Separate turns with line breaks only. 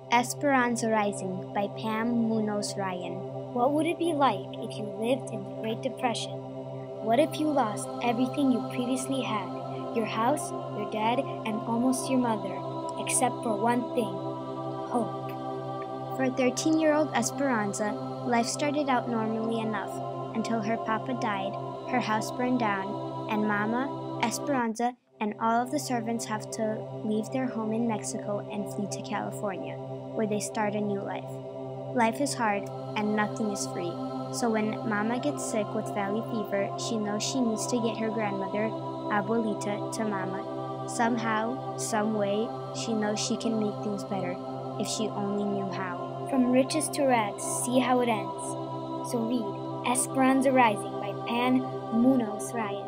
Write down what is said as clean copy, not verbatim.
Esperanza Rising by Pam Munoz Ryan. What would it be like if you lived in the Great Depression? What if you lost everything you previously had? Your house, your dad, and almost your mother, except for one thing: hope. For 13-year-old Esperanza, life started out normally enough until her papa died, her house burned down, and Mama, Esperanza, and all of the servants have to leave their home in Mexico and flee to California, where they start a new life. Life is hard and nothing is free. So when Mama gets sick with valley fever, she knows she needs to get her grandmother, Abuelita, to Mama. Somehow, some way, she knows she can make things better if she only knew how. From riches to rags, see how it ends. So read Esperanza Rising by Pam Munoz Ryan.